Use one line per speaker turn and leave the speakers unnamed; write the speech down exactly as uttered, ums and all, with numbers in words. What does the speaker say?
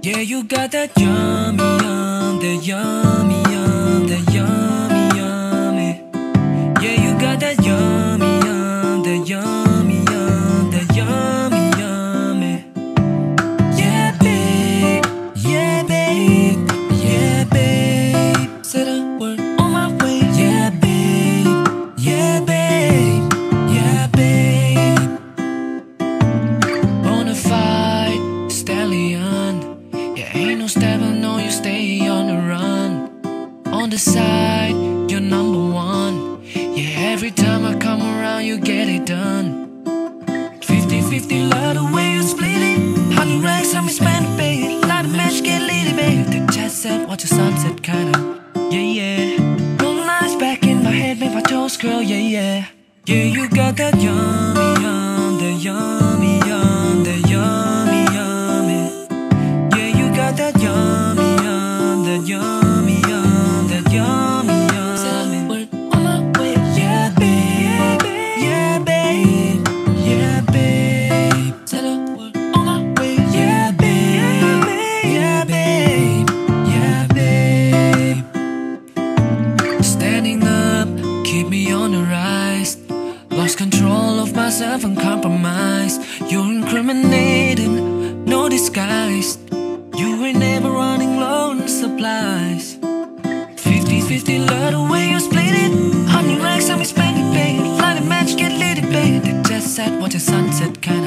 Yeah, you got that yummy, yum, that yummy, yum, that yummy, yummy. Yeah, you got that yummy, yum, that yummy, yum, that yummy, yummy. Yeah, babe, yeah, babe, yeah, babe. Said a word on my way. Yeah, babe, yeah, babe, yeah, babe. Bonafide stallion. Yeah, ain't no stepping, no, you stay on the run. On the side, you're number one. Yeah, every time I come around, you get it done. Fifty fifty, love the way you split it. Hundred racks, I'm spending, baby. Light a match, get litty, baby. Take jet set, watch the sunset, kinda. Yeah, yeah. Rolling eyes back in my head, make my toes curl, yeah, yeah. Yeah, you got that yummy, yum, that yummy, yum, that yummy, yummy. Yeah, you got that yummy, yum, that yummy, yum, that yummy, yummy. Word on my way. Yeah, babe, yeah, babe, yeah, babe. Said a word on my way. Yeah, babe, yeah, babe, yeah, babe. Standing up, keep me on the rise. Lost control of myself and compromised. You're incriminating, no disguise. You ain't never running low on supplies. Fifty fifty, love the way you split it. Hundred racks, I'm spending, babe. Light a match, get lit, babe. The jet set, watch the sunset, kind